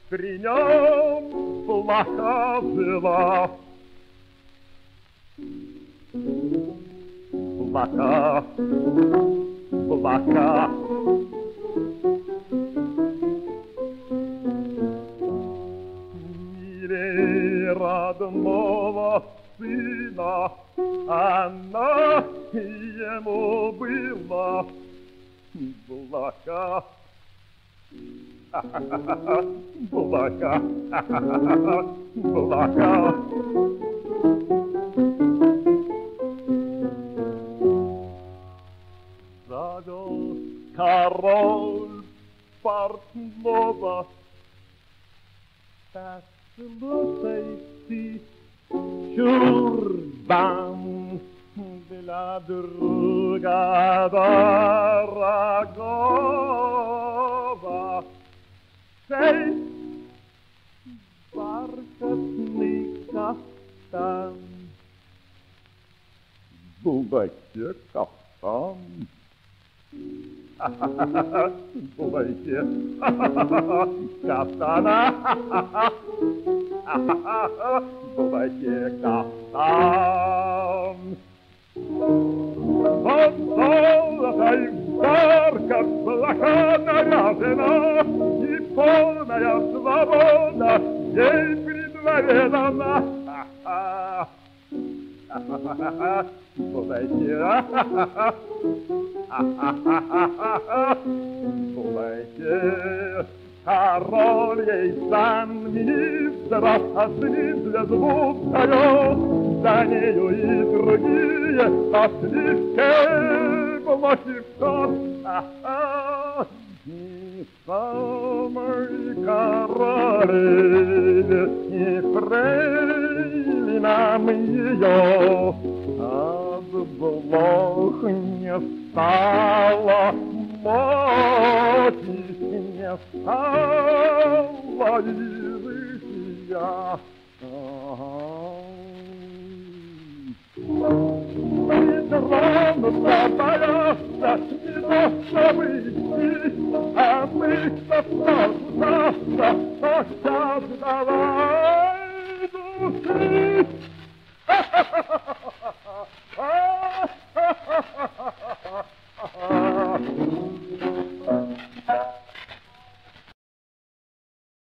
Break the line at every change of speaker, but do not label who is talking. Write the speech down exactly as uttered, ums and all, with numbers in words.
при нем плаха жила. Плаха, плаха. Милей родного сына она ему была. Блака, блака, блака. Завел король портного. Послушай ты, чурбан, для друга дорогого. Шесть бархатный кафтан. В булаке кафтан. В булаке кафтана. В булаке кафтан. Под золотой барка блоха наряжена, и полная свобода ей при дворе дана. Пулайте, пулайте, король ей сан министра, а для звук дает, за нею и другие пошли блохи в сон. И самый король, и фрейлинам ее от блох не стало, моти не стало языка. Не тронутся, боятся, не то, чтобы идти, а мы-то сразу завтра, то сейчас давай.